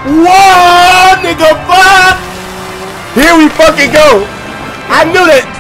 Whoa, nigga, fuck! Here we fucking go. I knew that.